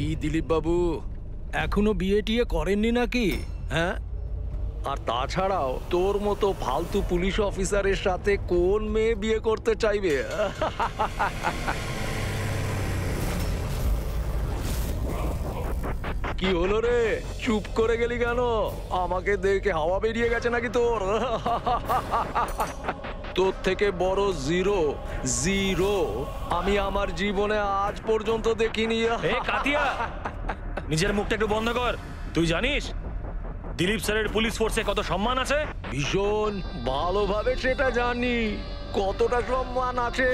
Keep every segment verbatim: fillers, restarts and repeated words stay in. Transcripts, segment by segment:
কি দিলীপ বাবু, এখনো বিয়ে টিয়ে করেননি নাকি? হ্যাঁ, আর তাছাড়াও তোর মতো ফালতু পুলিশ অফিসারের সাথে কোন মেয়ে বিয়ে করতে চাইবে? কি হলো রে, চুপ করে গেলি কেন? আমাকে দেখে হাওয়া বেরিয়ে গেছে নাকি তোর? তোর থেকে বড় জিরো জিরো আমি আমার জীবনে আজ পর্যন্ত দেখিনি। এ কাতিয়া, নিজের মুখটা একটু বন্ধ কর। তুই জানিস দিলীপ স্যারের পুলিশ ফোর্সে কত সম্মান আছে? ভীষণ ভালোভাবে সেটা জানি, কতটা সম্মান আছে।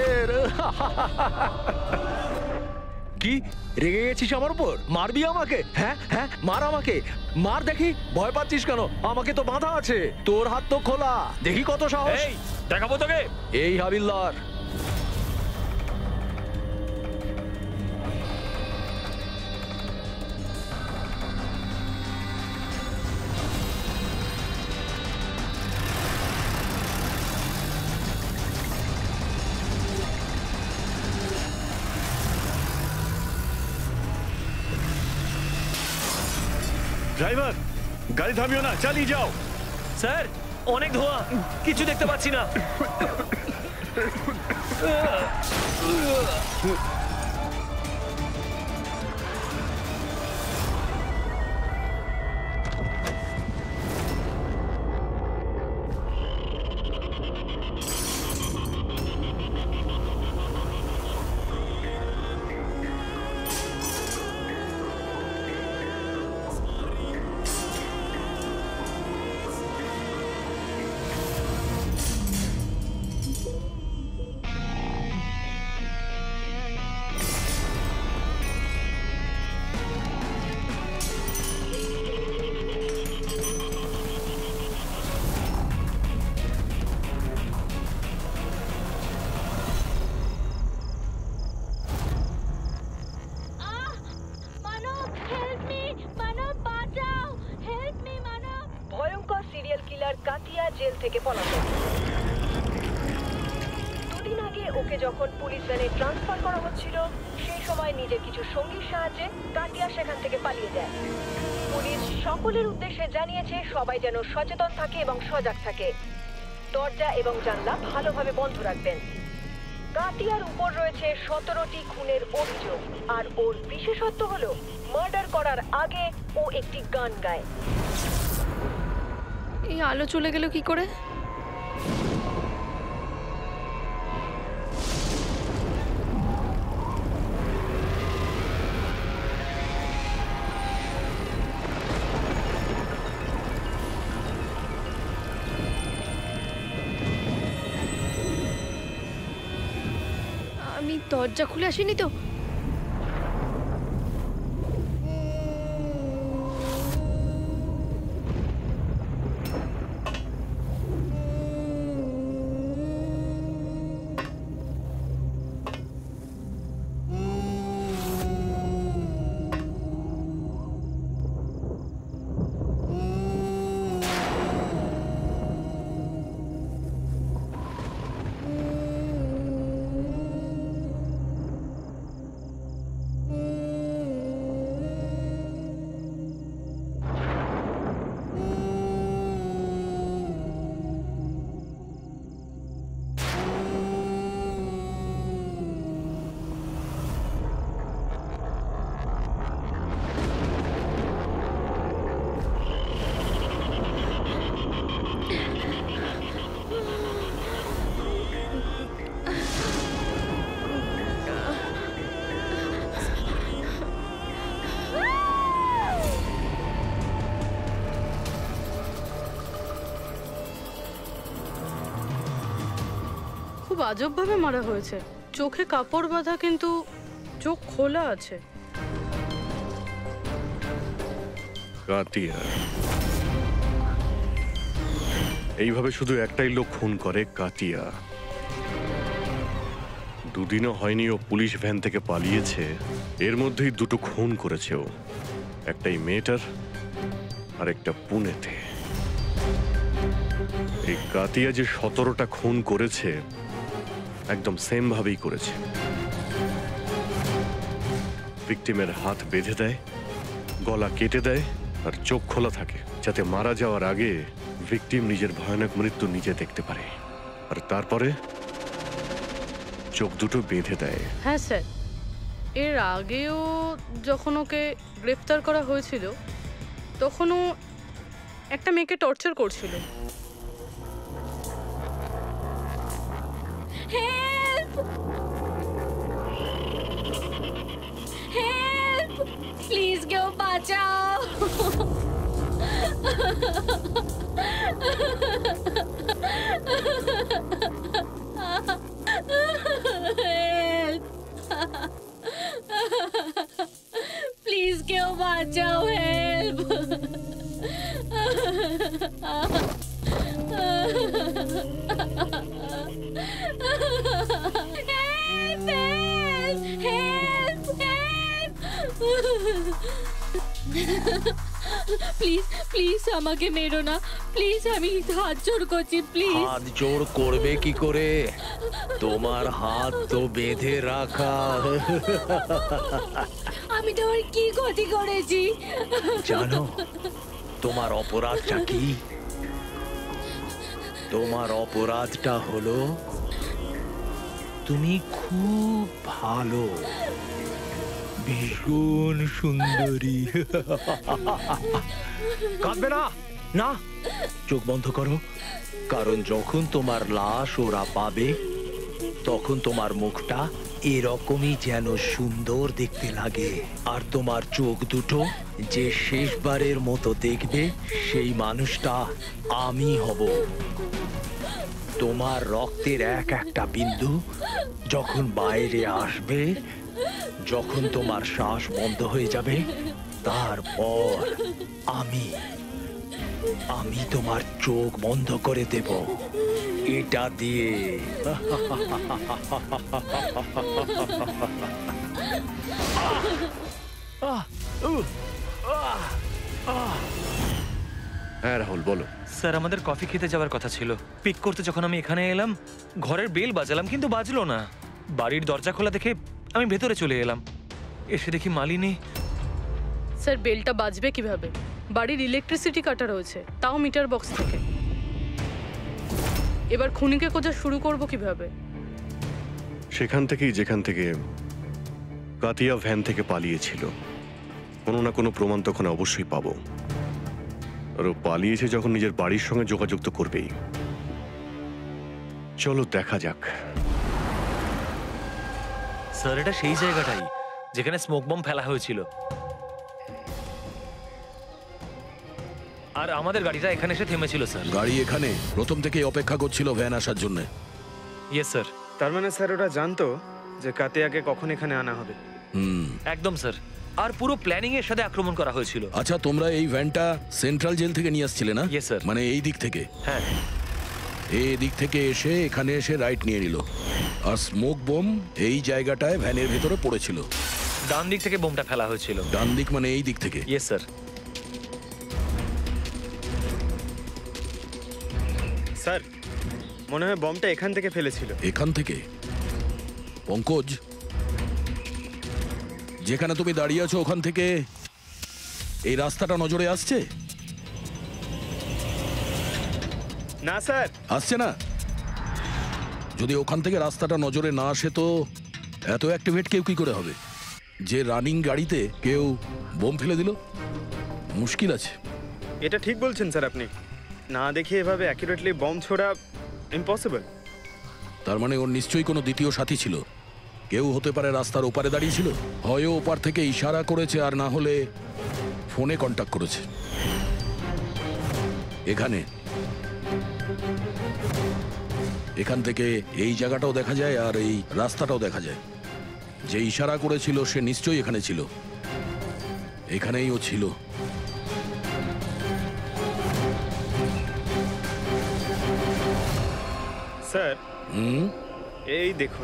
কি রেগে গেছিস আমার উপর? মারবি আমাকে? হ্যাঁ হ্যাঁ, মার আমাকে, মার দেখি। ভয় পাচ্ছিস কেন? আমাকে তো বাঁধা আছে, তোর হাত তো খোলা, দেখি কত সাহস। এই দেখাবো তোকে। এই হাবিলদার, ড্রাইভার গাড়ি থামিও না, চালিয়ে যাও। স্যার অনেক ধোঁয়া, কিছু দেখতে পাচ্ছি না। ভয়ঙ্কর সিরিয়াল কিলার কাতিয়া জেল থেকে পলাতক। দুদিন আগে ওকে যখন পুলিশ ভ্যানে ট্রান্সফার করা হচ্ছিল, সেই সময় নিজের কিছু সঙ্গীর সাহায্যে কাতিয়া সেখান থেকে পালিয়ে যায়। পুলিশ সকলের উদ্দেশ্যে জানিয়েছে সবাই যেন সচেতন থাকে এবং সজাগ থাকে। দরজা এবং জানলা ভালোভাবে বন্ধ রাখবেন। কাতিয়ার উপর রয়েছে সতেরোটি খুনের অভিযোগ, আর ওর বিশেষত্ব হলো মার্ডার করার আগে ও একটি গান গায়। এই আলো চলে গেল কি করে? আমি দরজা খুলে আসিনি তো? খুব আজব ভাবে মারা হয়েছে। চোখে কাপড় বাঁধা, কিন্তু চোখ খোলা আছে। কাতিয়া, এইভাবে শুধু একটাই লোক খুন করে, কাতিয়া। দুদিনও হয়নি ও পুলিশ ভ্যান থেকে পালিয়েছে, এর মধ্যেই দুটো খুন করেছে ও। একটাই মেয়েটার, আর একটা পুনেতে। এই কাতিয়া যে সতেরোটা খুন করেছে, একদম সেম ভাবেই করেছে। ভিকটিমের হাত বেঁধে দেয়, গলা কেটে দেয় আর চোখ খোলা থাকে, যাতে মারা যাওয়ার আগে ভিকটিম নিজের ভয়ানক মৃত্যু নিজে দেখতে পারে। আর তারপরে চোখ দুটো বেঁধে দেয়। হ্যাঁ স্যার, এর আগেও যখন ওকে গ্রেফতার করা হয়েছিল তখনও একটা মেয়েকে টর্চার করছিল। হেল্প হেল্প প্লিজ কেউ বাঁচাও। হেল্প প্লিজ কেউ বাঁচাও। হেল্প প্লিজ প্লিজ আমাকে মেরো না, প্লিজ, আমি হাত জোড় করছি, প্লিজ। হাত জোড় করবে কি করে? তোমার হাত তো বেঁধে রাখা। আমি তোমার কি ক্ষতি করেছি জানো তোমার অপরাধটা কি? তোমার অপরাধটা হলো তুমি খুব ভালো, ভীষণ সুন্দরী। কাঁদবে না, না, চোখ বন্ধ করো, কারণ যখন তোমার লাশ ওরা পাবে তখন তোমার মুখটা এরকমই যেন সুন্দর দেখতে লাগে। আর তোমার চোখ দুটো যে শেষবারের মতো দেখবে সেই মানুষটা আমি হব। তোমার রক্তের এক একটা বিন্দু যখন বাইরে আসবে, যখন তোমার শ্বাস বন্ধ হয়ে যাবে, তারপর আমি আমি তোমার চোখ বন্ধ করে দেব এটা দিয়ে। হ্যাঁ রাহুল, বলো। স্যার, আমাদের কফি খেতে যাওয়ার কথা ছিল। পিক করতে যখন আমি এখানে এলাম, ঘরের বেল বাজালাম কিন্তু বাজলো না। বাড়ির দরজা খোলা দেখে আমি ভেতরে চলে এলাম। এসে দেখি মালিনী। স্যার, বেলটা বাজবে কিভাবে? বাড়ির ইলেকট্রিসিটি কাটা রয়েছে, তাও মিটার বক্স থেকে। এবার খুনিকে খোঁজা শুরু করব কিভাবে? সেখান থেকেই যেখান থেকে কাতিয়া ভ্যান থেকে পালিয়েছিল, কোনো না কোনো প্রমাণ তখন অবশ্যই পাবো। আর ও পালিয়েছে যখন নিজের বাড়ির সঙ্গে যোগাযোগ তো করবেই। চলো দেখা যাক। স্যার, এটা সেই জায়গাটাই যেখানে স্মোক বম ফেলা হয়েছিল। আর আমাদের গাড়িটা এখানে এসে থেমেছিল স্যার। গাড়ি এখানে প্রথম থেকেই অপেক্ষা করছিল ভ্যান আসার জন্য। Yes sir. তার মানে স্যার ওরা জানতো যে কাতিয়াকে কখন এখানে আনা হবে। হুম। একদম স্যার। আর পুরো প্ল্যানিং এর সাথে আক্রমণ করা হয়েছিল। আচ্ছা, তোমরা এই ভ্যানটা সেন্ট্রাল জেল থেকে নিয়ে আসছিলে না? Yes, sir. মানে এই দিক থেকে? হ্যাঁ। এই দিক থেকে এসে এখানে এসে রাইট নিয়ে নিল, আর স্মোক বোম এই জায়গাটায় ভ্যানের ভেতরে পড়েছিল। ডান দিক থেকে বোমটা ফেলা হয়েছিল। ডান দিক মানে এই দিক থেকে? Yes sir. স্যার, মনে হয় বমটা এখান থেকে ফেলেছিল। এখান থেকে? পঙ্কজ, যেখানে তুমি দাঁড়িয়ে আছো ওখান থেকে এই রাস্তাটা নজরে আসছে? না স্যার। আসছে না? যদি ওখান থেকে রাস্তাটা নজরে না আসে তো এত অ্যাক্টিভেট কেউ কি করে হবে যে রানিং গাড়িতে কেউ বোম ফেলে দিল? মুশকিল আছে। এটা ঠিক বলছেন স্যার আপনি। না দেখে এভাবে অ্যাকুরেটলি বম ছোড়া ইম্পসিবল। তার মানে ওর নিশ্চয়ই কোনো দ্বিতীয় সাথী ছিল। কেউ হতে পারে রাস্তার ওপারে দাঁড়িয়ে ছিল, হয় ওপার থেকে ইশারা করেছে, আর না হলে ফোনে কন্ট্যাক্ট করেছে। এখানে এখান থেকে এই জায়গাটাও দেখা যায় আর এই রাস্তাটাও দেখা যায়। যে ইশারা করেছিল সে নিশ্চয়ই এখানে ছিল, এখানেই ও ছিল। স্যার, হুম, এই দেখুন।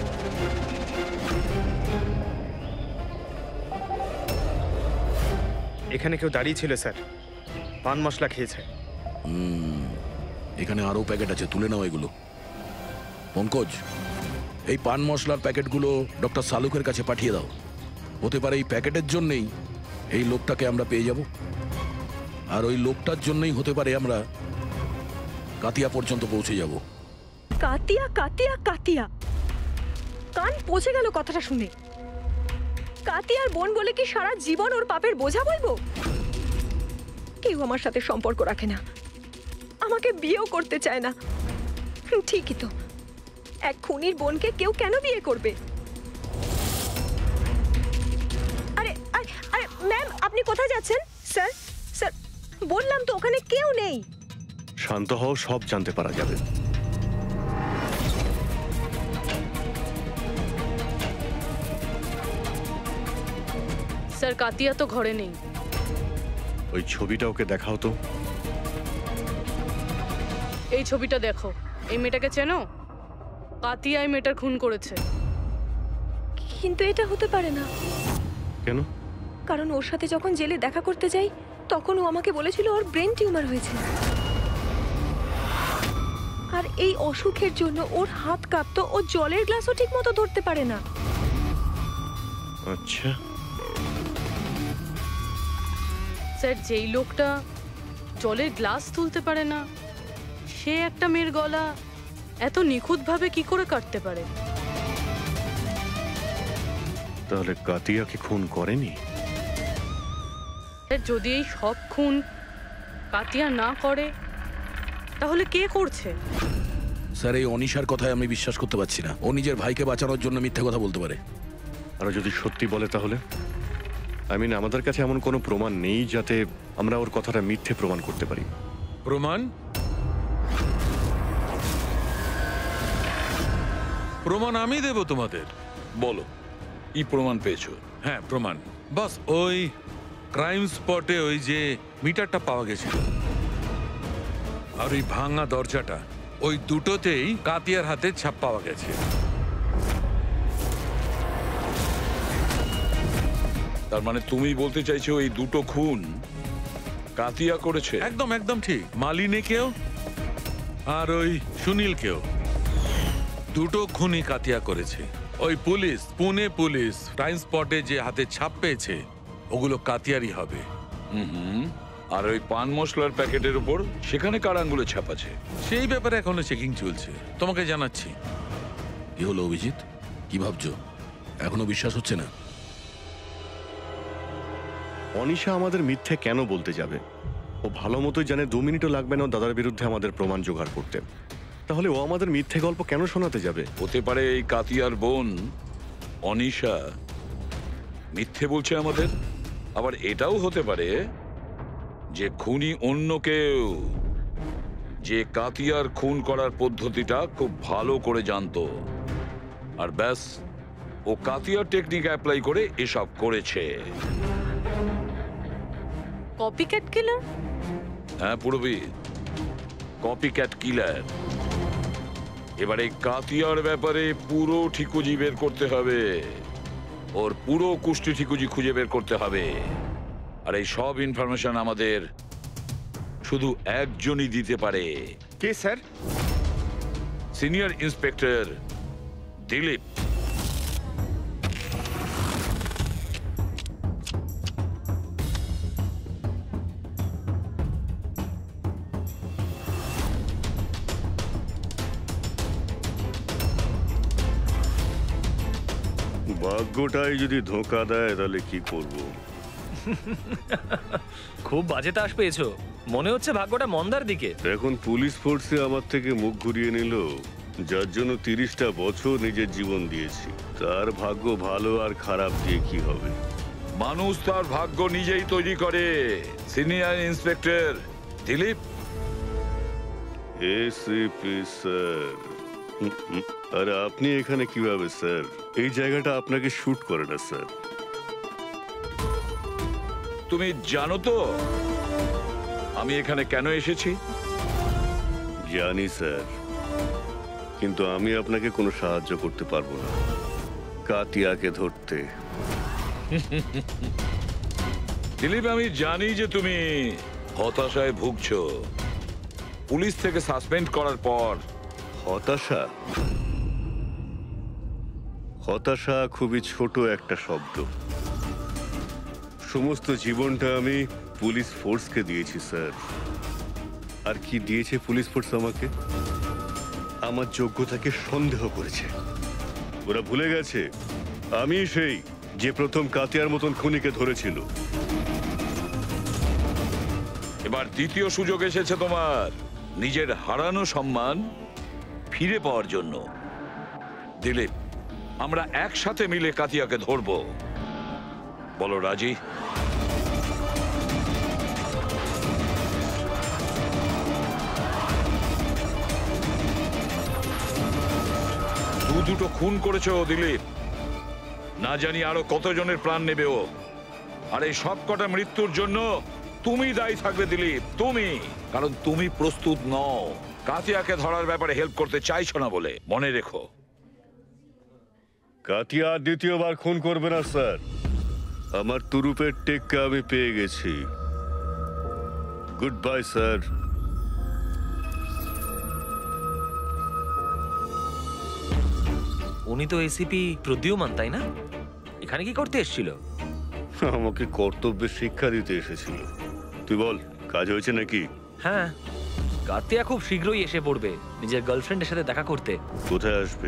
এখানে কেউ দাঁড়িয়ে ছিল স্যার, পান মশলা খেয়েছে। এখানে আরো প্যাকেট আছে, তুলে নাও এগুলো। পঙ্কজ, এই পান মশলার প্যাকেটগুলো ডক্টর সালুকের কাছে পাঠিয়ে দাও। হতে পারে এই প্যাকেটের জন্যেই এই লোকটাকে আমরা পেয়ে যাব, আর ওই লোকটার জন্যই হতে পারে আমরা কাতিয়া পর্যন্ত পৌঁছে যাব। কাতিয়া কাতিয়া কাতিয়া, কান পচে গেল কথাটা শুনে। কাতিয়ার বোন বলে কি সারা জীবন ওর পাপের বোঝা বলবো? কেউ আমার সাথে সম্পর্ক রাখে না, আমাকে বিয়েও করতে চায় না। হুম, ঠিকই তো, এক খুনির বোনকে কেউ কেন বিয়ে করবে? আরে আরে আরে ম্যাম, আপনি কোথায় যাচ্ছেন? স্যার স্যার বললাম তো ওখানে কেউ নেই। শান্ত হও, সব জানতে পারা যাবে। স্যার কাতিয়া তো ঘরে নেই। ওই ছবিটা ওকে দেখাও তো। এই ছবিটা দেখো, এই মেয়েটাকে চেনো? কাতিয়া এই মেয়েটার খুন করেছে। কিন্তু এটা হতে পারে না, কেন? কারণ ওর সাথে যখন জেলে দেখা করতে যাই তখন ও আমাকে বলেছিল ওর ব্রেন টিউমার হয়েছে, আর এই অসুখের জন্য ওর হাত কাঁপতো, ও জলের গ্লাসও ঠিক মতো ধরতে পারে না। আচ্ছা, স্যার যেই লোকটা জলের গ্লাস তুলতে পারে না, সে একটা মেয়ের গলা এত নিখুঁতভাবে কি করে কাটতে পারে? তাহলে কাতিয়াকে খুন করেনি? স্যার যদি এই সব খুন কাতিয়া না করে তাহলে কে করছে? স্যার এই অনিশার কথায় আমি বিশ্বাস করতে পারছি না। ও নিজের ভাইকে বাঁচানোর জন্য মিথ্যে কথা বলতে পারে। আর যদি সত্যি বলে তাহলে? আই মিন, আমাদের কাছে এমন কোনো প্রমাণ নেই যাতে আমরা ওর কথাটা মিথ্যে প্রমাণ করতে পারি। প্রমাণ? প্রমাণ আমি দেব তোমাদের। বলো, কি প্রমাণ পেয়েছো? হ্যাঁ, প্রমাণ বাস ওই ক্রাইম স্পটে ওই যে মিটারটা পাওয়া গেছিল, আর ওই ভাঙা দরজাটা, ওই দুটোতেই কাতিয়ার হাতে ছাপ পাওয়া গেছে। তার মানে তুমি বলতে চাইছো এই দুটো খুন কাতিয়া করেছে? একদম একদম ঠিক। মালিনীকেও আর ওই সুনীলকেও, দুটো খুনই কাতিয়া করেছে। ওই পুলিশ, পুনে পুলিশ ক্রাইম স্পটে যে হাতে ছাপ পেয়েছে ওগুলো কাতিয়ারই হবে। হুম, আর ওই পান মশলার প্যাকেটের উপর সেখানে কার আঙ্গুলের ছাপ আছে? সেই ব্যাপারে এখনো চেকিং চলছে, তোমাকে জানাচ্ছি। কি হলো অভিজিৎ, কি ভাবছো? এখনো বিশ্বাস হচ্ছে না? অনিশা আমাদের মিথ্যে কেন বলতে যাবে? ও ভালো মতোই জানে দু মিনিটও লাগবে না ওর দাদার বিরুদ্ধে আমাদের প্রমাণ জোগাড় করতে। তাহলে ও আমাদের মিথ্যে গল্প কেন শোনাতে যাবে? হতে পারে এই কাতিয়ার বোন অনিশা মিথ্যে বলছে আমাদের। আবার এটাও হতে পারে যে খুনি অন্য কেউ, যে কাতিয়ার খুন করার পদ্ধতিটা খুব ভালো করে জানতো, আর ব্যাস ও কাতিয়ার টেকনিক অ্যাপ্লাই করে এসব করেছে। Copycat killer? হ্যাঁ পুরবি, কপিক্যাট কিলার। এবার এই কাতিয়ার ব্যাপারে পুরো ঠিকুজি বের করতে হবে, ওর পুরো কুষ্টি ঠিকুজি খুঁজে বের করতে হবে। আর এই সব ইনফরমেশন আমাদের শুধু একজনই দিতে পারে। কে স্যার? Senior inspector Dilip. ভাগ্যটাই যদি ধোঁকা দেয় তাহলে কি করব? খুব বাজে তাস পেয়েছো, মনে হচ্ছে ভাগ্যটা মন্দার দিকে। এখন পুলিশ ফোর্সে আমার থেকে মুখ ঘুরিয়ে নিল, যার জন্য তিরিশটা বছর নিজের জীবন দিয়েছি। তার ভাগ্য ভালো আর খারাপ দিয়ে কি হবে? মানুষ তার ভাগ্য নিজেই তৈরি করে। Senior inspector Dilip. ACP sir. আরে আপনি এখানে কিভাবে স্যার? এই জায়গাটা আপনাকে শুট করে না স্যার। তুমি জানো তো আমি এখানে কেন এসেছি? জানি স্যার, কিন্তু আমি আপনাকে কোনো সাহায্য করতে পারবো না কাতিয়াকে ধরতে। দিলীপ, আমি জানি যে তুমি হতাশায় ভুগছো পুলিশ থেকে সাসপেন্ড করার পর। হতাশা? হতাশা খুবই ছোট একটা শব্দ। সমস্ত জীবনটা আমি পুলিশ ফোর্সকে দিয়েছি স্যার। আর কি দিয়েছে পুলিশ ফোর্স আমাকে? আমার যোগ্যতাকে সন্দেহ করেছে। ওরা ভুলে গেছে আমি সেই যে প্রথম কাতিয়ার মতন খুনিকে ধরেছিল। এবার দ্বিতীয় সুযোগ এসেছে তোমার নিজের হারানো সম্মান ফিরে পাওয়ার জন্য। দিলীপ, আমরা একসাথে মিলে কাতিয়াকে ধরবো। বলো রাজি? দু দুটো খুন করেছো দিলীপ, না জানি আরো কতজনের প্রাণ নেবে ও। আর এই সব কটা মৃত্যুর জন্য তুমি দায়ী থাকবে দিলীপ, তুমি। কারণ তুমি প্রস্তুত নও কাতিয়াকে ধরার ব্যাপারে হেল্প করতে চাইছো না বলে। মনে রেখো। কাতিয়া আর দ্বিতীয়বার খুন করবে না স্যার। আমার তুরুপের টেক্কা আমি পেয়ে গেছি। Good bye sir. উনি তো এসিপি প্রদ্যুমান, তাই না? এখানে কি করতে এসেছিল? আমাকে কর্তব্যের শিক্ষা দিতে এসেছিল। তুই বল, কাজ হয়েছে নাকি? হ্যাঁ, কাতিয়া খুব শীঘ্রই এসে পড়বে নিজের গার্লফ্রেন্ডের সাথে দেখা করতে। কোথায় আসবে?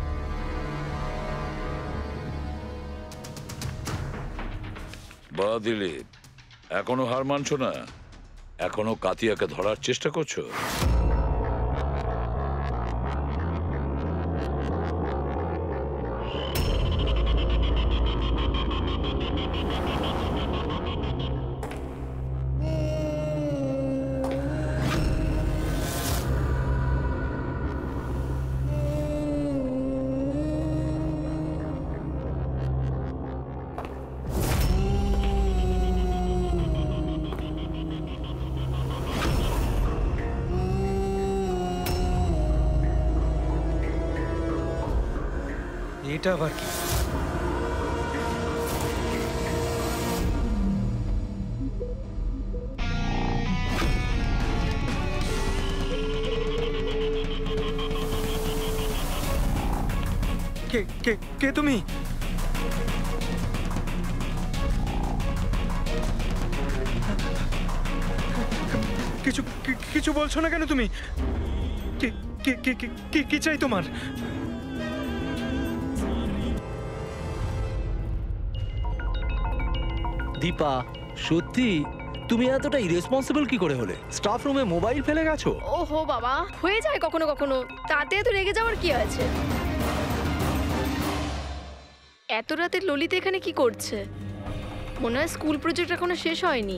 বা দিলীপ, এখনো হার মানছো না? এখনো কাতিয়াকে ধরার চেষ্টা করছো? এটা আবার কি? কে কে কে তুমি? কিছু কি- কিছু বলছো না কেন তুমি? কি কি- কি- কি- কি- কি চাই তোমার? দীপা, সত্যি তুমি এতটা ইরেসপন্সিবল কি করে হলে? স্টাফ রুমে মোবাইল ফেলে গেছো? ওহো বাবা, হয়ে যায় কখনো কখনো, তাতে এত রেগে যাওয়ার কি আছে? এত রাতে ললিত এখানে কি করছে? মনে হয় স্কুল প্রজেক্ট এখনো শেষ হয়নি।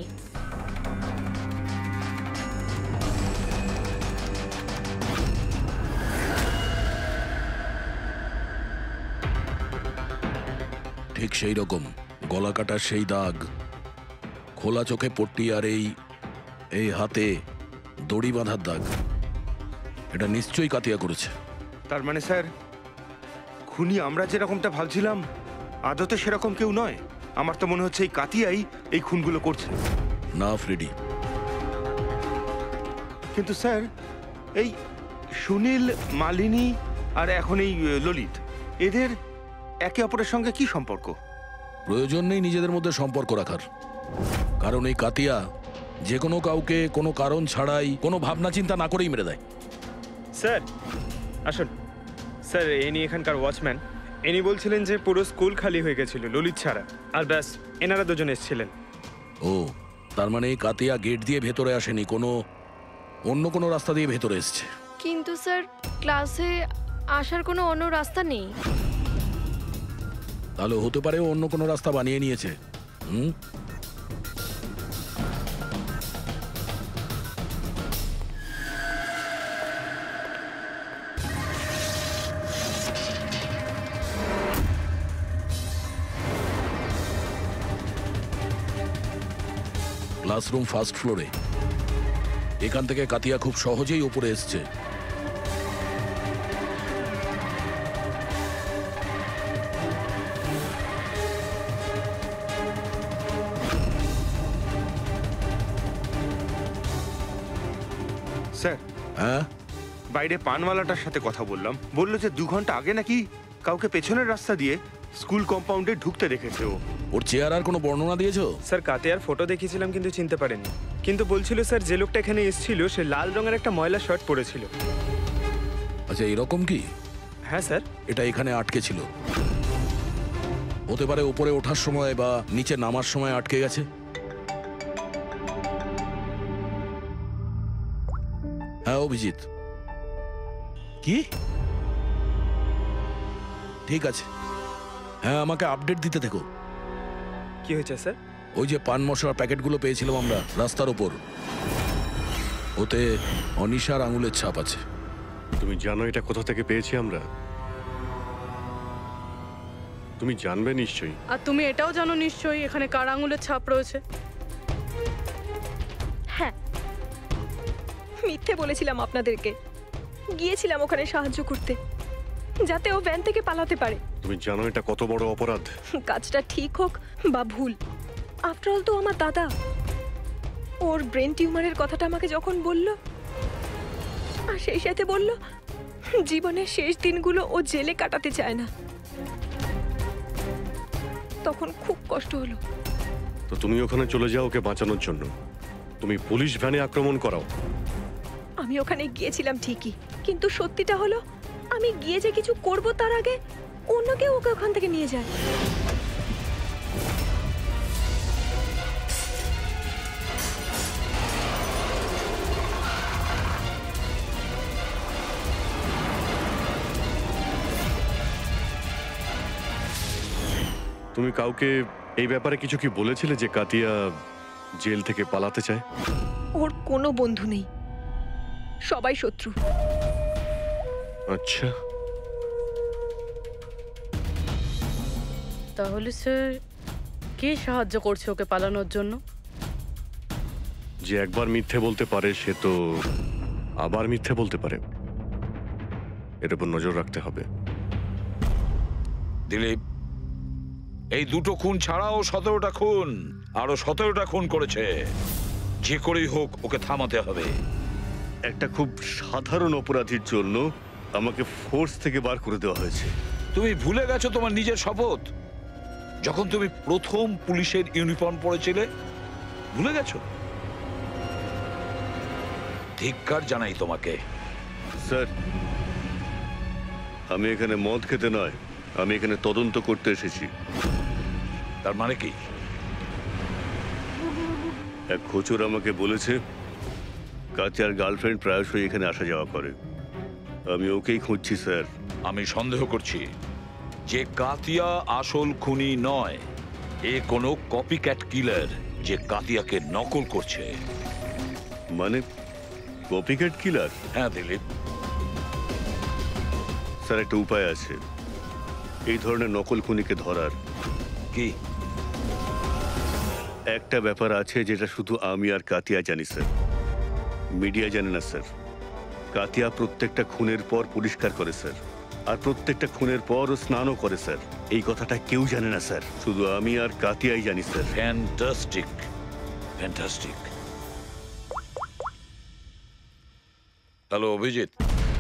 ঠিক সেই রকম গলা কাটার সেই দাগ, খোলা চোখে পট্টি, আর এই এই হাতে দড়ি বাঁধার দাগ। এটা নিশ্চয়ই কাতিয়া করেছে। তার মানে স্যার, খুনি আমরা যেরকমটা ভাবছিলাম আদতে সেরকম কেউ নয়। আমার তো মনে হচ্ছে এই কাতিয়াই এই খুনগুলো করছে। না ফ্রেডি, কিন্তু স্যার, এই সুনীল, মালিনী আর এখন এই ললিত, এদের একে অপরের সঙ্গে কি সম্পর্ক? প্রয়োজন নেই নিজেদের মধ্যে সম্পর্ক রাখার। কারণ এই কাতিয়া যে কোনো কাউকে কোনো কারণ ছাড়াই, কোনো ভাবনা চিন্তা না করেই মেরে দেয়। স্যার আসুন। স্যার, এনি এখানকার ওয়াচম্যান। ইনি বলছিলেন যে পুরো স্কুল খালি হয়ে গেছিল ললিত ছাড়া, আর ব্যাস এনারা দুজন এসেছিলেন। ও, তার মানে এই কাতিয়া গেট দিয়ে ভেতরে আসেনি, কোনো অন্য কোনো রাস্তা দিয়ে ভেতরে এসছে। কিন্তু স্যার, ক্লাসে আসার কোনো অন্য রাস্তা নেই। তাহলে হতে পারে ও অন্য কোনো রাস্তা বানিয়ে নিয়েছে। হুম, ক্লাসরুম ফার্স্ট ফ্লোরে। এখান থেকে কাতিয়া খুব সহজেই উপরে এসছে। স্যার, হ্যাঁ, বাইরে পানওয়ালাটার সাথে কথা বললাম, বললো যে দু ঘন্টা আগে নাকি কাউকে পেছনের রাস্তা দিয়ে স্কুল কম্পাউন্ডে ঢুকতে দেখেছে ও। ওর চেহারা আর কোনো বর্ণনা দিয়েছো? স্যার কাতিয়ার ফটো দেখিয়েছিলাম কিন্তু চিনতে পারেনি। কিন্তু বলছিল স্যার যে লোকটা এখানে এসেছিল সে লাল রঙের একটা ময়লা শার্ট পরেছিল। আচ্ছা এরকম কি? হ্যাঁ স্যার। এটা এখানে আটকে ছিল, হতে পারে উপরে ওঠার সময় বা নিচে নামার সময় আটকে গেছে। হ্যাঁ অভিজিৎ, কি? ঠিক আছে, হ্যাঁ আমাকে আপডেট দিতে থেকো। কি হয়েছে স্যার? ওই যে পান মশলার প্যাকেটগুলো পেয়েছিলাম আমরা রাস্তার ওপর, ওতে অনিশার আঙুলের ছাপ আছে। তুমি জানো এটা কোথা থেকে পেয়েছি আমরা? তুমি জানবে নিশ্চয়ই। আর তুমি এটাও জানো নিশ্চয়ই এখানে কার আঙুলের ছাপ রয়েছে। হ্যাঁ, মিথ্যে বলেছিলাম আপনাদেরকে। গিয়েছিলাম ওখানে সাহায্য করতে, যাতে ও ভ্যান থেকে পালাতে পারে। তুমি জানো এটা কত বড় অপরাধ? কাজটা ঠিক হোক বা ভুল, আফটার অল তো আমার দাদা। ওর ব্রেন টিউমারের কথাটা আমাকে যখন বলল, আর সেই সাথে বলল জীবনের শেষ দিনগুলো ও জেলে কাটাতে চায় না, তখন খুব কষ্ট হলো। তো তুমি ওখানে চলে যাও ওকে বাঁচানোর জন্য। তুমি পুলিশ ভ্যানে আক্রমণ করাও। আমি ওখানে গিয়েছিলাম ঠিকই, কিন্তু সত্যিটা হলো আমি গিয়ে যে কিছু করব তার আগে অন্য কেউ ওকে ওখান থেকে নিয়ে যায়। তুমি কাউকে এই ব্যাপারে কিছু কি বলেছিলে যে কাতিয়া জেল থেকে পালাতে চায়? ওর কোনো বন্ধু নেই, সবাই শত্রু। আচ্ছা, তাহলে স্যার কে সাহায্য করছে ওকে পালানোর জন্য? যে একবার মিথ্যে বলতে পারে সে তো আবার মিথ্যে বলতে পারে, এর উপর নজর রাখতে হবে। দিলীপ, এই দুটো খুন ছাড়াও সতেরোটা খুন, আরো সতেরোটা খুন করেছে। যে করেই হোক ওকে থামাতে হবে। একটা খুব সাধারণ অপরাধীর জন্য আমাকে ফোর্স থেকে বার করে দেওয়া হয়েছে। তুমি ভুলে গেছো তোমার নিজের শপথ, যখন তুমি প্রথম পুলিশের ইউনিফর্ম পরেছিলে? ভুলে গেছো? ধিক্কার জানাই তোমাকে। স্যার, আমি এখানে মদ খেতে নয়, আমি এখানে তদন্ত করতে এসেছি। তার মানে কি? এক খোঁচর আমাকে বলেছে কাতিয়ার গার্লফ্রেন্ড প্রায়শই এখানে আসা যাওয়া করে। আমি ওকেই খুঁজছি স্যার। আমি সন্দেহ করছি যে কাতিয়া আসল খুনি নয়, এ কোনো কপিক্যাট কিলার যে কাতিয়াকে নকল করছে। মানে কপিক্যাট কিলার? হ্যাঁ দিলীপ। স্যার, একটা উপায় আছে এই ধরনের নকল খুনিকে ধরার। কি? একটা ব্যাপার আছে যেটা শুধু আমি আর কাতিয়া জানি স্যার, মিডিয়া জানে না স্যার। কাতিয়া প্রত্যেকটা খুনের পর পরিষ্কার করে স্যার, আর প্রত্যেকটা খুনের পর ও স্নানও করে স্যার। এই কথাটা কেউ জানে না স্যার, শুধু আমি আর কাতিয়াই জানি sir. Fantastic, fantastic. Hello Abhijit,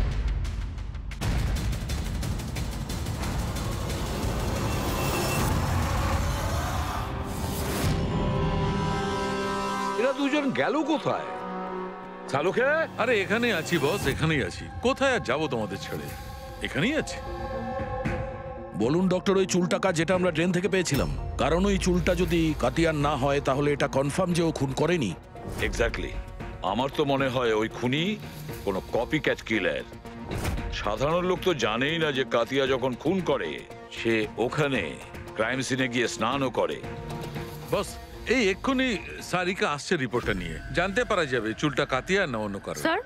এরা দুজন গেল কোথায়? চালুকে? আরে এখানেই আছি বস, এখানেই আছি। কোথায় আর যাবো তোমাদের ছেড়ে, এখানেই আছি। বলুন ডক্টর, ওই চুলটাকা যেটা আমরা ট্রেন থেকে পেয়েছিলাম, কারণ ওই চুলটা যদি কাতিয়ার না হয় তাহলে এটা কনফার্ম যে ও খুন করেনি। এক্স্যাক্টলি। আমার তো মনে হয় ওই খুনি কোনো কপি ক্যাট কিলার। সাধারণ লোক তো জানেই না যে কাতিয়া যখন খুন করে সে ওখানে ক্রাইম সিনে গিয়ে স্নানও করে। বস, এই এক্ষুনি সারিকা আসছে রিপোর্টটা নিয়ে, জানতে পারা যাবে চুলটা কাতিয়া না অন্য কারো। স্যার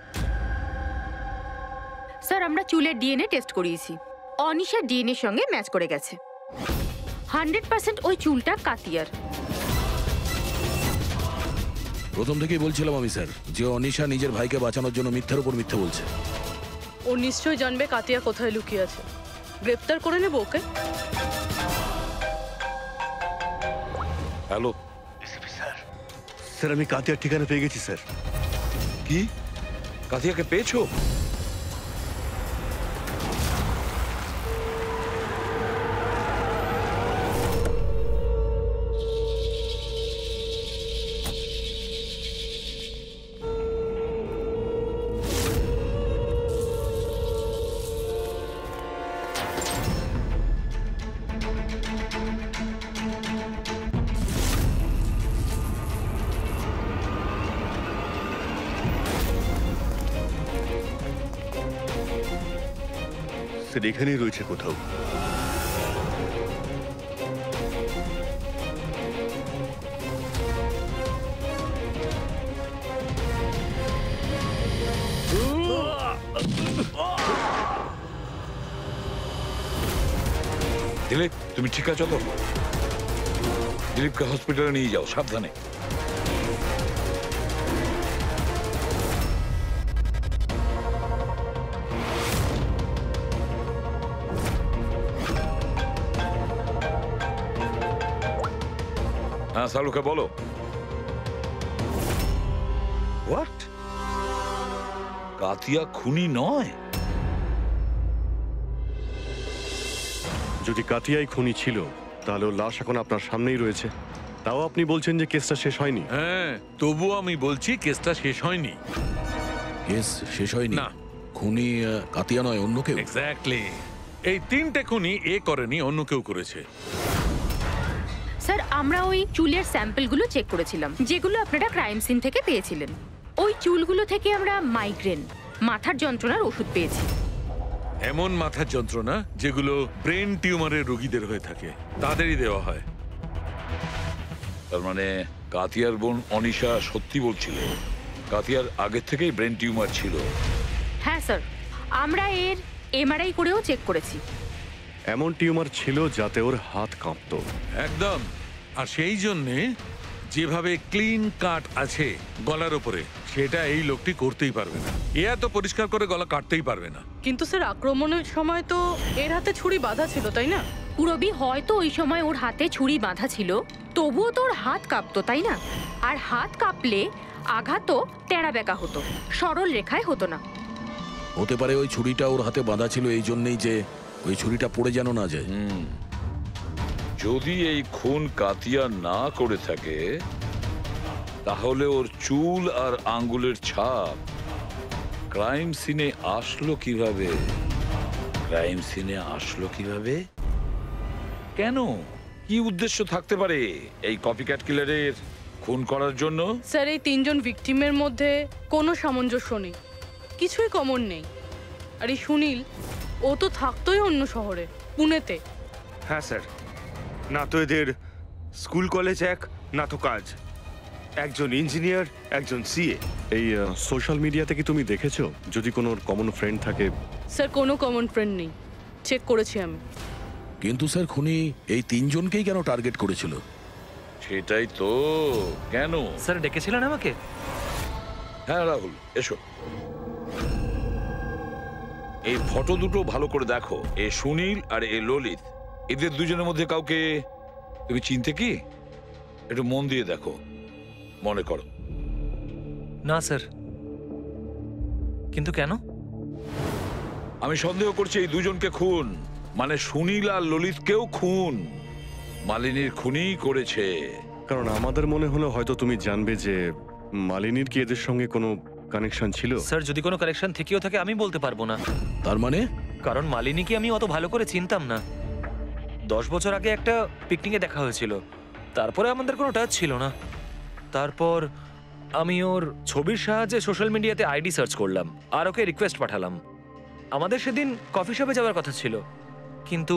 স্যার আমরা চুলের ডিএনএ টেস্ট করিয়েছি, অনিশার ডিএনএ সঙ্গে ম্যাচ করে গেছে। হান্ড্রেড পার্সেন্ট ওই চুলটা কাতিয়ার। প্রথম থেকেই বলছিলাম আমি স্যার যে অনিশা নিজের ভাইকে বাঁচানোর জন্য মিথ্যার উপর মিথ্যে বলছে। ও নিশ্চয়ই জানবে কাতিয়া কোথায় লুকিয়ে আছে। গ্রেপ্তার করে নেব ওকে। Hello sir. স্যার, আমি কাতিয়ার ঠিকানা পেয়ে গেছি স্যার। কি? কাতিয়াকে পেয়েছো? স্যার এখানেই রয়েছে কোথাও। দিলীপ তুমি ঠিক আছো তো? দিলীপকে হসপিটালে নিয়ে যাও, সাবধানে। হ্যাঁ সালুকে বলো। হোয়াট? কাতিয়া খুনি নয়? যদি কাতিয়াই খুনি ছিল তাহলে ওর লাশ এখন আপনার সামনেই রয়েছে, তাও আপনি বলছেন যে কেসটা শেষ হয়নি। হ্যাঁ, তবুও আমি বলছি কেসটা শেষ হয়নি। কেস শেষ হয়নি? না। খুনি আহ, কাতিয়া নয়, অন্য কেউ। এক্স্যাক্টলি। এই তিনটে খুনি এ করেনি, অন্য কেউ করেছে। স্যার আমরা ওই চুলের স্যাম্পলগুলো চেক করেছিলাম যেগুলো আপনারা ক্রাইম সিন থেকে পেয়েছিলেন। ওই চুলগুলো থেকে আমরা মাইগ্রেন, মাথার যন্ত্রণার ওষুধ পেয়েছি। এমন মাথার যন্ত্রণা যেগুলো ব্রেন টিউমারের রোগীদের হয়ে থাকে, তাদেরই দেওয়া হয়। তার মানে কাতিয়ার বোন অনিশা সত্যি বলছিল, কাতিয়ার আগের থেকেই ব্রেন টিউমার ছিল। হ্যাঁ স্যার, আমরা এর এমআরআই করেও চেক করেছি। এমন টিউমার ছিল যাতে ওর হাত কাঁপতো। একদম। আর সেই জন্যে যেভাবে ক্লিন কাট আছে গলার ওপরে, সেটা এই লোকটি করতেই পারবে না। এ এত পরিষ্কার করে গলা কাটতেই পারবে না। কিন্তু স্যার আক্রমণের সময় তো এর হাতে ছুরি বাঁধা ছিল, তাই না? পুরবি হয়তো ওই সময় ওর হাতে ছুরি বাঁধা ছিল, তবুও তো ওর হাত কাঁপতো, তাই না? আর হাত কাঁপলে আঘাতও তেড়া বেঁকা হতো, সরল রেখায় হতো না। হতে পারে ওই ছুরিটা ওর হাতে বাঁধা ছিল এই জন্যই যে ওই ছুরিটা পড়ে যেন না যায়। হুম, যদি এই খুন কাতিয়া না করে থাকে তাহলে ওর চুল আর আঙ্গুলের ছাপ ক্রাইম সিনে আসলো কিভাবে? ক্রাইম সিনে আসলো কিভাবে? কেন? কি উদ্দেশ্য থাকতে পারে এই কপিক্যাট কিলারের খুন করার জন্য? স্যার এই তিনজন ভিকটিমের মধ্যে কোনো সামঞ্জস্য নেই, কিছুই কমন নেই। আর এই সুনীল, ও তো থাকতোই অন্য শহরে, পুনেতে। হ্যাঁ স্যার, না তো এদের স্কুল কলেজ এক, না তো কাজ। একজন ইঞ্জিনিয়ার, একজন সিএ। এই সোশ্যাল মিডিয়াতে কি তুমি দেখেছো যদি কোনো কমন ফ্রেন্ড থাকে? স্যার কোনো কমন ফ্রেন্ড নেই, চেক করেছি আমি। কিন্তু স্যার খুনি এই তিনজনকেই কেন টার্গেট করেছিল? সেটাই তো। কেন? স্যার ডেকেছিলেন আমাকে? হ্যাঁ রাহুল, এসো। এই ফটো দুটো ভালো করে দেখো। এ সুনীল আর এ ললিত, এদের দুজনের মধ্যে কাউকে তুমি চিনতে কি? একটু মন দিয়ে দেখো, মনে করো। না স্যার। কিন্তু কেন? আমি সন্দেহ করছি এই দুজনকে খুন, মানে সুনীল আর ললিতকেও খুন মালিনীর খুনি করেছে। কারণ আমাদের মনে হলো হয়তো তুমি জানবে যে মালিনীর কি এদের সঙ্গে কোনো কানেকশন ছিল। স্যার যদি কোনো কানেকশন থেকেও থাকে আমি বলতে পারবো না। তার মানে? কারণ মালিনীকে আমি অত ভালো করে চিনতাম না। দশ বছর আগে একটা পিকনিকে দেখা হয়েছিল, তারপরে আমাদের কোনো টাচ ছিল না। তারপর আমি ওর ছবির সাহায্যে সোশ্যাল মিডিয়াতে আইডি সার্চ করলাম আর ওকে রিকোয়েস্ট পাঠালাম। আমাদের সেদিন কফি শপে যাওয়ার কথা ছিল, কিন্তু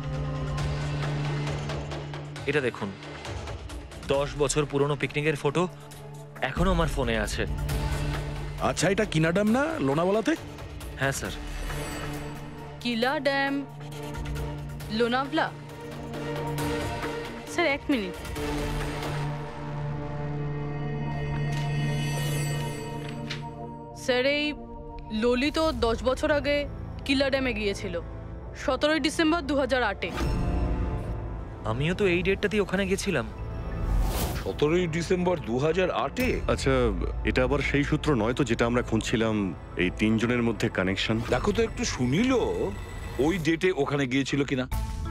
এটা দেখুন, দশ বছর পুরনো পিকনিকের ফটো এখনো আমার ফোনে আছে। আচ্ছা, এটা কিনা ড্যাম না লোনাওয়ালাতে? হ্যাঁ স্যার। কিলা ড্যাম, লোনাভলা? স্যার এক মিনিট। স্যার এই ললিত দশ বছর আগে কিলা ড্যামে গিয়েছিল, সতেরোই ডিসেম্বর দু হাজার আটে। আমিও তো এই ডেটটাতেই ওখানে গেছিলাম। সতেরোই ডিসেম্বর দু হাজার আটে? আচ্ছা, এটা আবার সেই সূত্র নয় তো যেটা আমরা খুঁজছিলাম, এই তিনজনের মধ্যে কানেকশন? দেখো তো একটু শুনিল ওই ডেটে ওখানে গিয়েছিল কিনা।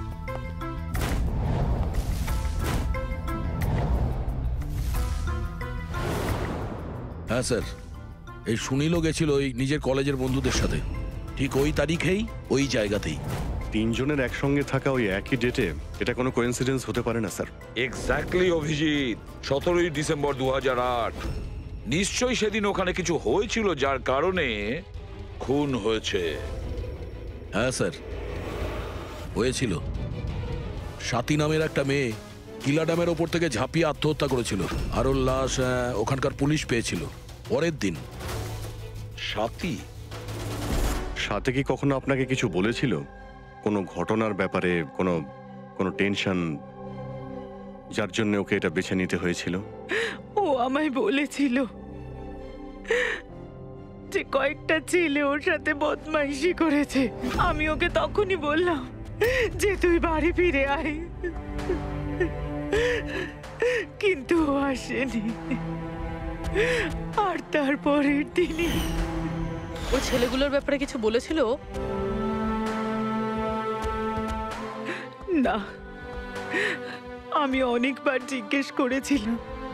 হ্যাঁ স্যার, এই সুনীলও গেছিল ওই নিজের কলেজের বন্ধুদের সাথে, ঠিক ওই তারিখেই ওই জায়গাতেই। তিনজনের একসঙ্গে থাকা ওই একই ডেটে, এটা কোনো কোইন্সিডেন্স হতে পারে না স্যার। এক্স্যাক্টলি অভিজিৎ, সতেরোই ডিসেম্বর দু হাজার আট। নিশ্চয়ই সেদিন ওখানে কিছু হয়েছিল যার কারণে খুন হয়েছে। হ্যাঁ স্যার, হয়েছিল। স্বাতী নামের একটা মেয়ে কিলা ড্যামের ওপর থেকে ঝাঁপিয়ে আত্মহত্যা করেছিল, আর ওর লাশ আহ, ওখানকার পুলিশ পেয়েছিল পরের দিন। সাথী সাথে কি কখনো আপনাকে কিছু বলেছিল? কোনো ঘটনার ব্যাপারে, কোনো কোনো টেনশন যার জন্য ওকে এটা বেছে নিতে হয়েছিল? ও আমায় বলেছিল যে কয়েকটা ছেলে ওর সাথে বদমাইশি করেছে। আমি ওকে তখনই বললাম যে তুই বাড়ি ফিরে আয়, কিন্তু ও আসেনি। আর তারপরের দিনই ও ছেলেগুলোর ব্যাপারে কিছু বলেছিল? না, আমি অনেকবার জিজ্ঞেস করেছিলাম,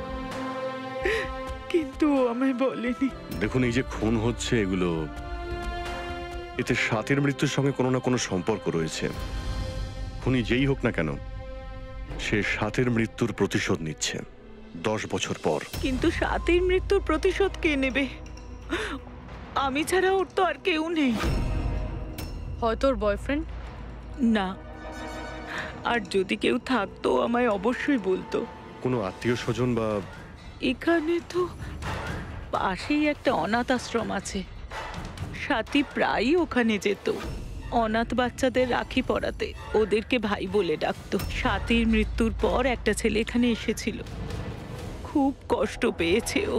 কিন্তু ও আমায় বলেনি। দেখুন, এই যে খুন হচ্ছে এগুলো, এতে সাথীর মৃত্যুর সঙ্গে কোনো না কোনো সম্পর্ক রয়েছে। খুনি যেই হোক না কেন, সে সাথীর মৃত্যুর প্রতিশোধ নিচ্ছে দশ বছর পর। কিন্তু সাথীর মৃত্যুর প্রতিশোধ কে নেবে? আমি ছাড়া ওর তো আর কেউ নেই। হয়তো ওর বয়ফ্রেন্ড? না, আর যদি কেউ থাকতো আমায় অবশ্যই বলতো। কোনো আত্মীয় স্বজন বা? এখানে তো পাশেই একটা অনাথ আশ্রম আছে, সাথী প্রায়ই ওখানে যেত অনাথ বাচ্চাদের রাখি পরাতে। ওদেরকে ভাই বলে ডাকতো। সাথীর মৃত্যুর পর একটা ছেলে এখানে এসেছিল, খুব কষ্ট পেয়েছে ও।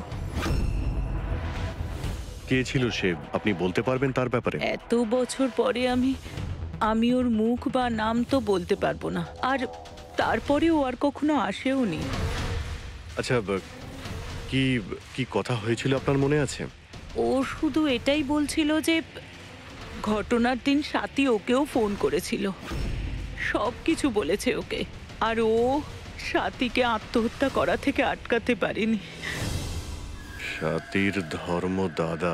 কে ছিল সে, আপনি বলতে পারবেন তার ব্যাপারে? এত বছর পরে আমি আমি ওর মুখ বা নাম তো বলতে পারবো না, আর তারপরে ও আর কখনো আসেও নি। আচ্ছা, কি কি কথা হয়েছিল আপনার মনে আছে? ও শুধু এটাই বলছিল যে ঘটনার দিন সাথী ওকেও ফোন করেছিল, সব কিছু বলেছে ওকে, আর ও সাথীকে আত্মহত্যা করা থেকে আটকাতে পারেনি। সাথীর ধর্ম দাদা।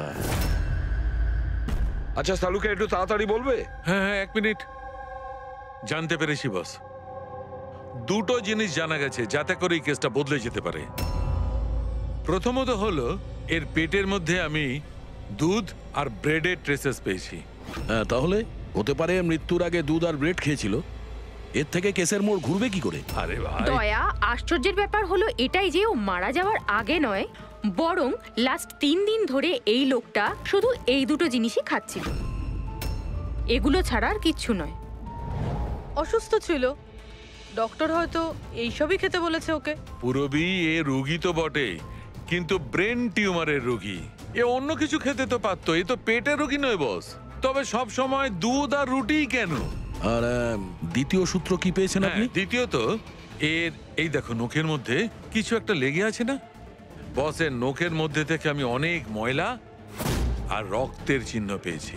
আচ্ছা সালুকে একটু তাড়াতাড়ি বলবে? হ্যাঁ হ্যাঁ, এক মিনিট। জানতে পেরেছি বস, দুটো জিনিস জানা গেছে যাতে করে এই কেসটা বদলে যেতে পারে। প্রথমত হলো এর পেটের মধ্যে আমি দুধ আর ব্রেডের ট্রেসেস পেয়েছি। হ্যাঁ, তাহলে হতে পারে মৃত্যুর আগে দুধ আর ব্রেড খেয়েছিল। এর থেকে কেসের মোড় ঘুরবে কি করে? আরে ভাই, দয়া, আশ্চর্যের ব্যাপার হলো এটাই যে ও মারা যাওয়ার আগে নয়, বরং লাস্ট তিন দিন ধরে এই লোকটা শুধু এই দুটো জিনিসই খাচ্ছিল, এগুলো ছাড়া আর কিচ্ছু নয়। অসুস্থ ছিল, ডক্টর হয়তো এইসবই খেতে বলেছে ওকে। পুরবি এ রোগী তো বটে, কিন্তু ব্রেন টিউমারের রোগী। এ অন্য কিছু খেতে তো পারতো, এ তো পেটের রোগী নয় বস। তবে সব সময় দুধ আর রুটি কেন? আর আহ, দ্বিতীয় সূত্র কি পেয়েছেন আপনি? হ্যাঁ, দ্বিতীয়ত এর এই দেখো নখের মধ্যে কিছু একটা লেগে আছে না বসের? নখের মধ্যে থেকে আমি অনেক ময়লা আর রক্তের চিহ্ন পেয়েছি।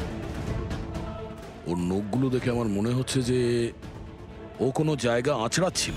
ওর নখগুলো দেখে আমার মনে হচ্ছে যে ও কোনো জায়গা আঁচড়াচ্ছিল।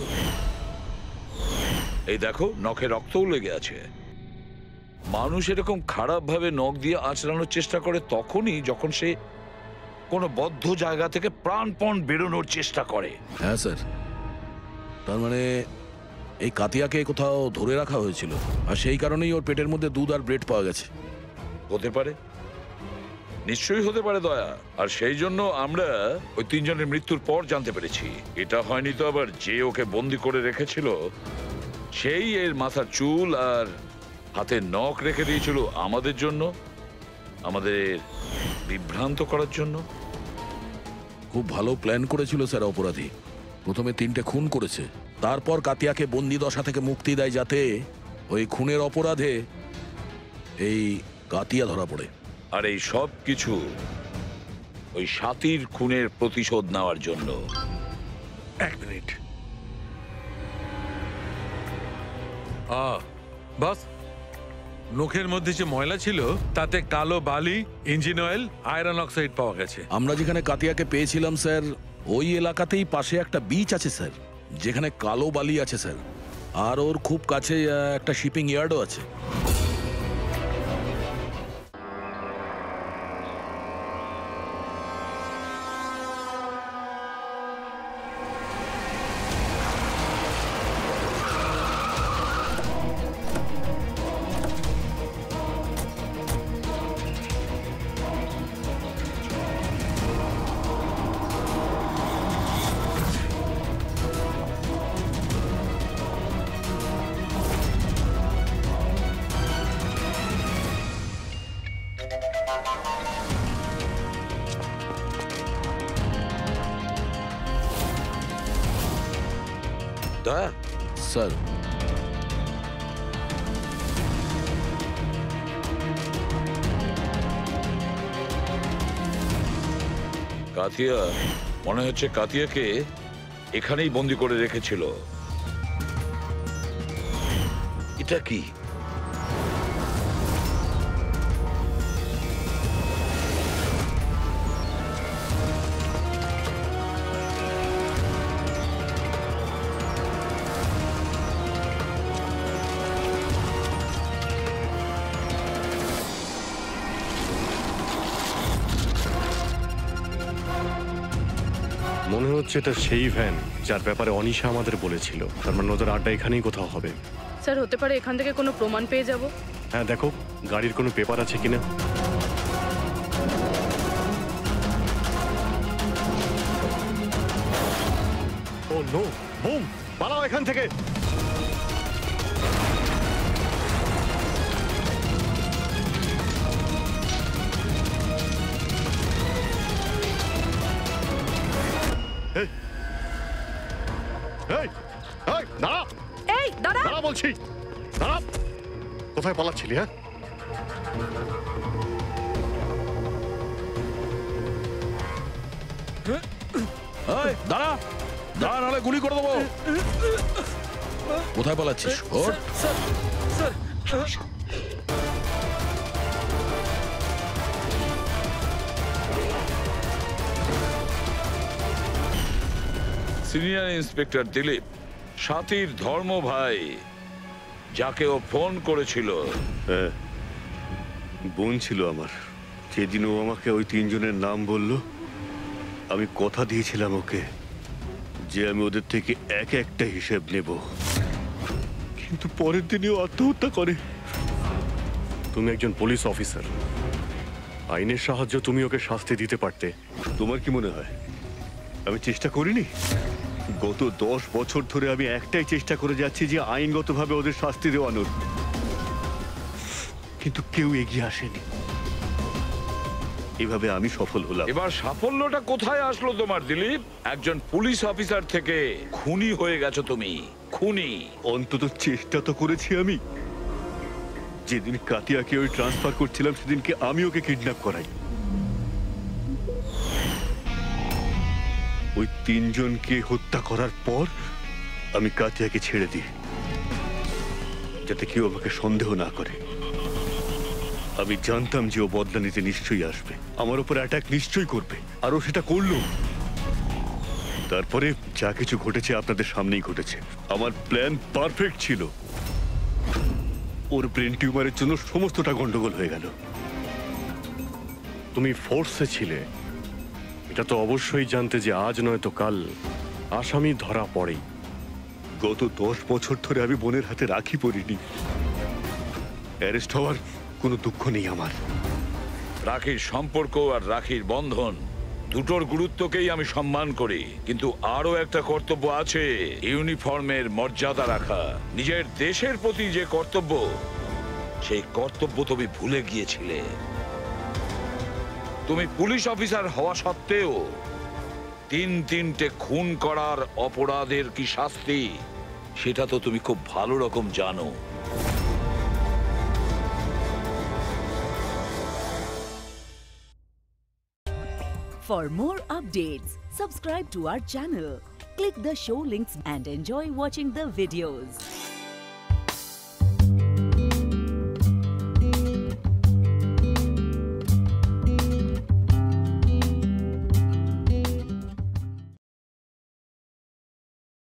এই দেখো, নখে রক্তও লেগে আছে। মানুষ এরকম খারাপ ভাবে নখ দিয়ে আঁচড়ানোর চেষ্টা করে তখনই যখন সে কোনো বদ্ধ জায়গা থেকে প্রাণপণ বেরোনোর চেষ্টা করে। হ্যাঁ স্যার, তার মানে এই কাতিয়াকে কোথাও ধরে রাখা হয়েছিল, আর সেই কারণেই ওর পেটের মধ্যে দুধ আর ব্রেড পাওয়া গেছে। হতে পারে, নিশ্চয়ই হতে পারে দয়া। আর সেই জন্য আমরা ওই তিনজনের মৃত্যুর পর জানতে পেরেছি। এটা হয়নি তো আবার যে ওকে বন্দি করে রেখেছিল সেই এর মাথার চুল আর হাতের নখ রেখে দিয়েছিল আমাদের জন্য, আমাদের বিভ্রান্ত করার জন্য। খুব ভালো প্ল্যান করেছিল স্যার অপরাধী। প্রথমে তিনটে খুন করেছে, তারপর কাতিয়াকে বন্দি দশা থেকে মুক্তি দেয় যাতে ওই খুনের অপরাধে এই কাতিয়া ধরা পড়ে। আর এই সব কিছু ওই সাথীর খুনের প্রতিশোধ নেওয়ার জন্য। এক মিনিট। আহ বাস, নখের মধ্যে যে ময়লা ছিল তাতে কালো বালি, ইঞ্জিন অয়েল, আয়রন অক্সাইড পাওয়া গেছে। আমরা যেখানে কাতিয়াকে পেয়েছিলাম স্যার, ওই এলাকাতেই পাশে একটা বিচ আছে স্যার, যেখানে কালো বালি আছে স্যার, আর ওর খুব কাছে আহ, একটা শিপিং ইয়ার্ডও আছে। দয়া স্যার কাতিয়া, মনে হচ্ছে কাতিয়াকে এখানেই বন্দি করে রেখেছিল। এটা কি? মনে হচ্ছে এটা সেই ভ্যান যার ব্যাপারে অনিশা আমাদের বলেছিল। তার মানে ওদের আড্ডা এখানেই কোথাও হবে। স্যার হতে পারে এখান থেকে কোনো প্রমাণ পেয়ে যাব। হ্যাঁ দেখো গাড়ির কোনো পেপার আছে কিনা। ও নো, বুম, পালাও এখান থেকে। এই, এই, এই, দাঁড়া। এই দাঁড়া দাঁড়া বলছি, দাঁড়া। কোথায় পালাচ্ছিলি? হ্যাঁ এই, দাঁড়া দাঁড়া, নাহলে গুলি করে দেবো। কোথায় পালাচ্ছিস? ওর সিনিয়র ইন্সপেক্টর দিলীপ, সাথীর ধর্ম ভাই, যাকে ও ফোন করেছিল। হ্যাঁ, বোন ছিল আমার। সেদিন ও আমাকে ওই তিনজনের নাম বলল। আমি কথা দিয়েছিলাম ওকে যে আমি ওদের থেকে এক একটা হিসেব নেব, কিন্তু পরের দিনই ও আত্মহত্যা করে। তুমি একজন পুলিশ অফিসার, আইনের সাহায্য তুমি ওকে শাস্তি দিতে পারতে। তোমার কি মনে হয় আমি চেষ্টা করিনি? গত দশ বছর ধরে আমি একটাই চেষ্টা করে যাচ্ছি যে আইনগতভাবে ওদের শাস্তি দেওয়ানোর, কিন্তু কেউ এগিয়ে আসেনি। এভাবে আমি সফল হলাম। এবার সাফল্যটা কোথায় আসলো তোমার দিলীপ? একজন পুলিশ অফিসার থেকে খুনি হয়ে গেছো তুমি। খুনি। অন্তত চেষ্টা তো করেছি আমি। যেদিন কাতিয়াকে ওই ট্রান্সফার করছিলাম সেদিনকে আমি ওকে কিডন্যাপ করাই। ওই তিনজনকে হত্যা করার পর আমি কাতিয়াকে ছেড়ে দিই, যাতে কেউ আমাকে সন্দেহ না করে। আমি জানতাম যে ও বদলা নিতে নিশ্চয়ই আসবে, আমার উপর অ্যাটাক নিশ্চয়ই করবে, আর ও সেটা করলো। তারপরে যা কিছু ঘটেছে আপনাদের সামনেই ঘটেছে। আমার প্ল্যান পারফেক্ট ছিল। ওর ব্রেন টিউমারের জন্য সমস্তটা গন্ডগোল হয়ে গেল। তুমি ফোর্সে ছিলে, এটা তো অবশ্যই জানতে যে আজ নয় তো কাল আসামি ধরা পড়েই। গত দশ বছর ধরে আমি বোনের হাতে রাখি পরিনি। অ্যারেস্ট হওয়ার কোনো দুঃখ নেই আমার। রাখির সম্পর্ক আর রাখির বন্ধন দুটোর গুরুত্বকেই আমি সম্মান করি, কিন্তু আরো একটা কর্তব্য আছে, ইউনিফর্মের মর্যাদা রাখা। নিজের দেশের প্রতি যে কর্তব্য, সেই কর্তব্য তুমি ভুলে গিয়েছিলে। তুমি পুলিশ অফিসার হওয়া সত্ত্বেও তিন তিনটে খুন করার অপরাধের কি শাস্তি, সেটা তো তুমি খুব ভালো রকম জানো। For more updates, subscribe to our channel, click the show links and enjoy watching the videos.